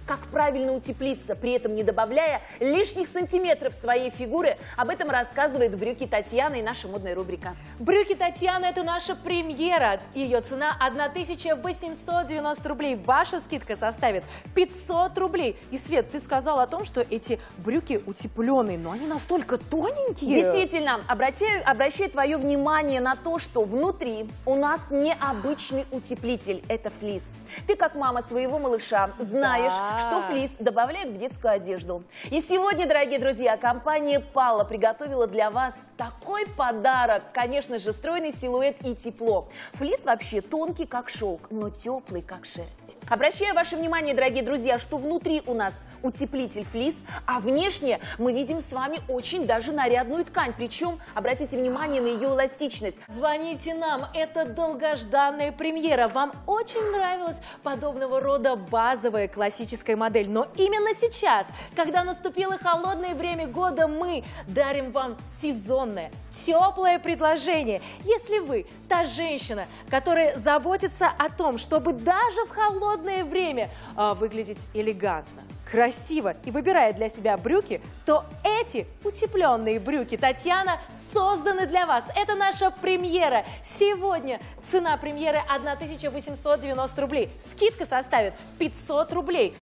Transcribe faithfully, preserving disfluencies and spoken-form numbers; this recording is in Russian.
как правильно утеплиться, при этом не добавляя лишних сантиметров своей фигуры. Об этом рассказывает брюки Татьяны и наша модная рубрика. Брюки Татьяны – это наша премьера. Ее цена одна тысяча восемьсот девяносто рублей. Ваша скидка составит пятьсот рублей. И, Свет, ты сказал о том, что эти брюки утепленные, но они настолько тоненькие. Действительно, обращаю, обращаю твое внимание на то, что внутри у нас необычный утеплитель – это флис. Ты, как мама своего малыша, знаешь, Да. что флис добавляют в детскую одежду. И сегодня, дорогие друзья, компания Палла приготовила для вас такой подарок. Конечно же, стройный силуэт и тепло. Флис вообще тонкий, как шелк, но теплый, как шерсть. Обращаю ваше внимание, дорогие друзья, что внутри у нас утеплитель флис, а внешне мы видим с вами очень даже нарядную ткань. Причем, обратите внимание на ее эластичность. Звоните нам, это долгожданная премьера. Вам очень нравилась подобного рода базовая классическая модель. Но именно сейчас, когда наступило холодное время года, мы дарим вам сезонное, теплое предложение. Если вы та женщина, которая заботится о том, чтобы даже в холодное время э, выглядеть элегантно, красиво и выбирает для себя брюки, то эти утепленные брюки Татьяна созданы для вас. Это наша премьера. Сегодня цена премьеры одна тысяча восемьсот девяносто рублей. Скидка составит пятьсот рублей.